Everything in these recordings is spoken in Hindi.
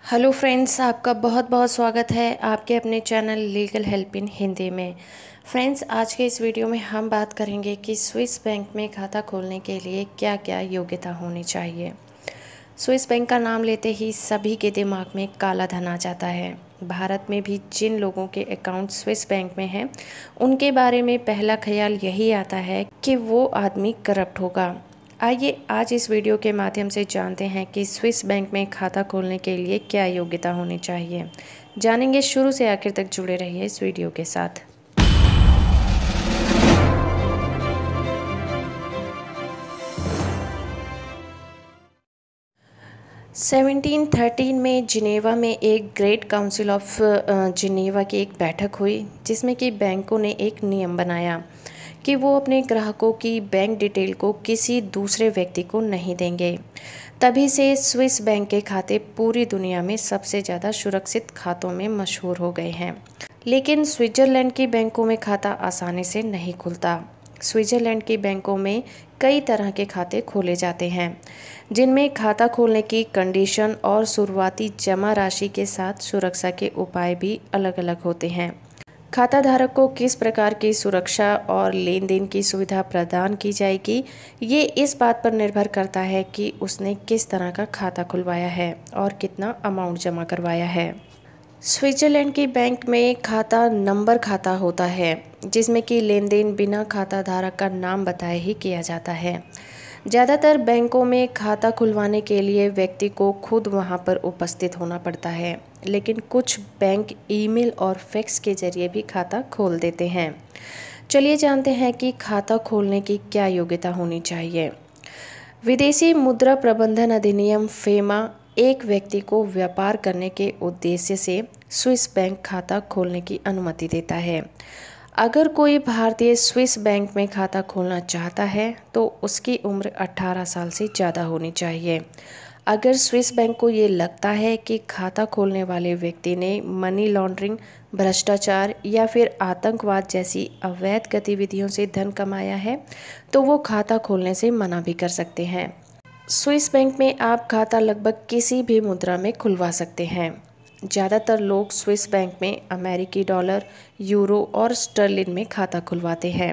हेलो फ्रेंड्स, आपका बहुत बहुत स्वागत है आपके अपने channel legal help in Hindi में। फ्रेंड्स, आज के इस वीडियो में हम बात करेंगे कि स्विस बैंक में खाता खोलने के लिए क्या क्या योग्यता होनी चाहिए। स्विस बैंक का नाम लेते ही सभी के दिमाग में काला धन आ जाता है। भारत में भी जिन लोगों के अकाउंट स्विस बैंक में हैं, उनके बारे में पहला ख्याल यही आता है कि वो आदमी करप्ट होगा। आइए आज इस वीडियो के माध्यम से जानते हैं कि स्विस बैंक में खाता खोलने के लिए क्या योग्यता होनी चाहिए। जानेंगे, शुरू से आखिर तक जुड़े रहिए इस वीडियो के साथ। सेवनटीन 13 में जिनेवा में एक ग्रेट काउंसिल ऑफ जिनेवा की एक बैठक हुई, जिसमें कि बैंकों ने एक नियम बनाया कि वो अपने ग्राहकों की बैंक डिटेल को किसी दूसरे व्यक्ति को नहीं देंगे। तभी से स्विस बैंक के खाते पूरी दुनिया में सबसे ज़्यादा सुरक्षित खातों में मशहूर हो गए हैं। लेकिन स्विट्ज़रलैंड की बैंकों में खाता आसानी से नहीं खुलता। स्विट्ज़रलैंड की बैंकों में कई तरह के खाते खोले जाते हैं, जिनमें खाता खोलने की कंडीशन और शुरुआती जमा राशि के साथ सुरक्षा के उपाय भी अलग अलग होते हैं। खाता धारक को किस प्रकार की सुरक्षा और लेन देन की सुविधा प्रदान की जाएगी, ये इस बात पर निर्भर करता है कि उसने किस तरह का खाता खुलवाया है और कितना अमाउंट जमा करवाया है। स्विट्ज़रलैंड की बैंक में खाता नंबर खाता होता है, जिसमें कि लेन देन बिना खाता धारक का नाम बताए ही किया जाता है। ज़्यादातर बैंकों में खाता खुलवाने के लिए व्यक्ति को खुद वहां पर उपस्थित होना पड़ता है, लेकिन कुछ बैंक ईमेल और फैक्स के जरिए भी खाता खोल देते हैं। चलिए जानते हैं कि खाता खोलने की क्या योग्यता होनी चाहिए। विदेशी मुद्रा प्रबंधन अधिनियम फेमा एक व्यक्ति को व्यापार करने के उद्देश्य से स्विस बैंक खाता खोलने की अनुमति देता है। अगर कोई भारतीय स्विस बैंक में खाता खोलना चाहता है तो उसकी उम्र 18 साल से ज़्यादा होनी चाहिए। अगर स्विस बैंक को ये लगता है कि खाता खोलने वाले व्यक्ति ने मनी लॉन्ड्रिंग, भ्रष्टाचार या फिर आतंकवाद जैसी अवैध गतिविधियों से धन कमाया है, तो वो खाता खोलने से मना भी कर सकते हैं। स्विस बैंक में आप खाता लगभग किसी भी मुद्रा में खुलवा सकते हैं। ज़्यादातर लोग स्विस बैंक में अमेरिकी डॉलर, यूरो और स्टर्लिन में खाता खुलवाते हैं।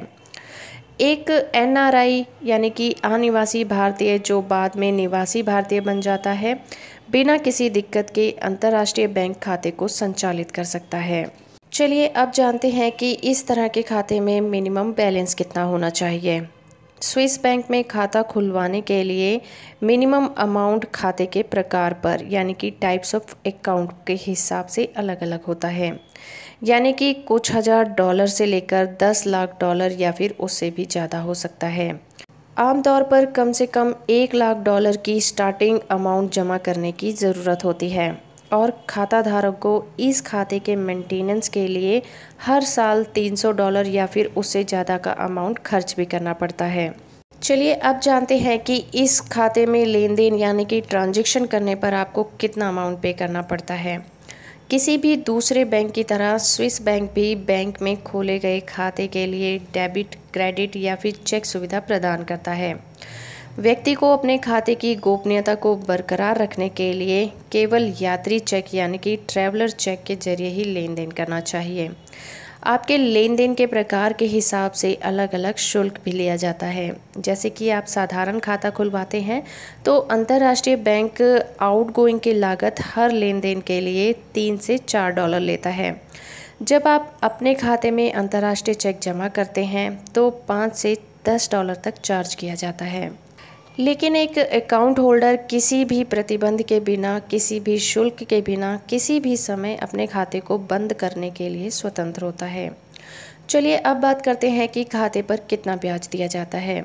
एक एनआरआई यानी कि अनिवासी भारतीय, जो बाद में निवासी भारतीय बन जाता है, बिना किसी दिक्कत के अंतर्राष्ट्रीय बैंक खाते को संचालित कर सकता है। चलिए अब जानते हैं कि इस तरह के खाते में मिनिमम बैलेंस कितना होना चाहिए। स्विस बैंक में खाता खुलवाने के लिए मिनिमम अमाउंट खाते के प्रकार पर यानी कि टाइप्स ऑफ अकाउंट के हिसाब से अलग अलग होता है। यानी कि कुछ हजार डॉलर से लेकर 10 लाख डॉलर या फिर उससे भी ज़्यादा हो सकता है। आमतौर पर कम से कम 1 लाख डॉलर की स्टार्टिंग अमाउंट जमा करने की ज़रूरत होती है और खाता धारक को इस खाते के मेंटेनेंस के लिए हर साल 300 डॉलर या फिर उससे ज़्यादा का अमाउंट खर्च भी करना पड़ता है। चलिए अब जानते हैं कि इस खाते में लेन देन यानी कि ट्रांजैक्शन करने पर आपको कितना अमाउंट पे करना पड़ता है। किसी भी दूसरे बैंक की तरह स्विस बैंक भी बैंक में खोले गए खाते के लिए डेबिट, क्रेडिट या फिर चेक सुविधा प्रदान करता है। व्यक्ति को अपने खाते की गोपनीयता को बरकरार रखने के लिए केवल यात्री चेक यानी कि ट्रैवलर चेक के जरिए ही लेन देन करना चाहिए। आपके लेन देन के प्रकार के हिसाब से अलग अलग शुल्क भी लिया जाता है। जैसे कि आप साधारण खाता खुलवाते हैं तो अंतर्राष्ट्रीय बैंक आउटगोइंग की लागत हर लेन देन के लिए 3 से 4 डॉलर लेता है। जब आप अपने खाते में अंतर्राष्ट्रीय चेक जमा करते हैं तो 5 से 10 डॉलर तक चार्ज किया जाता है। लेकिन एक अकाउंट होल्डर किसी भी प्रतिबंध के बिना, किसी भी शुल्क के बिना, किसी भी समय अपने खाते को बंद करने के लिए स्वतंत्र होता है। चलिए अब बात करते हैं कि खाते पर कितना ब्याज दिया जाता है।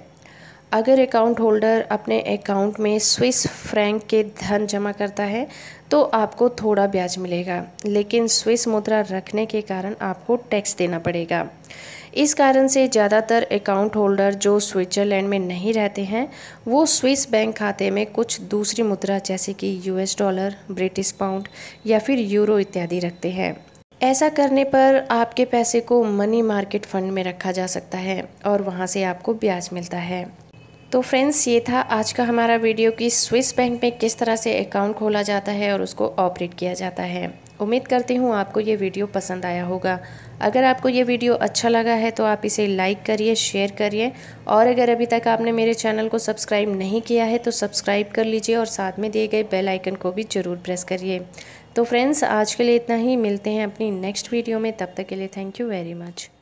अगर अकाउंट होल्डर अपने अकाउंट में स्विस फ्रैंक के धन जमा करता है तो आपको थोड़ा ब्याज मिलेगा, लेकिन स्विस मुद्रा रखने के कारण आपको टैक्स देना पड़ेगा। इस कारण से ज़्यादातर अकाउंट होल्डर जो स्विट्ज़रलैंड में नहीं रहते हैं, वो स्विस बैंक खाते में कुछ दूसरी मुद्रा जैसे कि यूएस डॉलर, ब्रिटिश पाउंड या फिर यूरो इत्यादि रखते हैं। ऐसा करने पर आपके पैसे को मनी मार्केट फंड में रखा जा सकता है और वहाँ से आपको ब्याज मिलता है। तो फ्रेंड्स, ये था आज का हमारा वीडियो कि स्विस बैंक में किस तरह से अकाउंट खोला जाता है और उसको ऑपरेट किया जाता है। उम्मीद करती हूँ आपको ये वीडियो पसंद आया होगा। अगर आपको ये वीडियो अच्छा लगा है तो आप इसे लाइक करिए, शेयर करिए, और अगर अभी तक आपने मेरे चैनल को सब्सक्राइब नहीं किया है तो सब्सक्राइब कर लीजिए और साथ में दिए गए बेल आइकन को भी ज़रूर प्रेस करिए। तो फ्रेंड्स, आज के लिए इतना ही। मिलते हैं अपनी नेक्स्ट वीडियो में। तब तक के लिए थैंक यू वेरी मच।